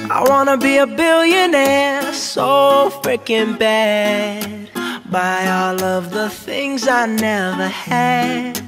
I wanna be a billionaire so freaking bad. Buy all of the things I never had.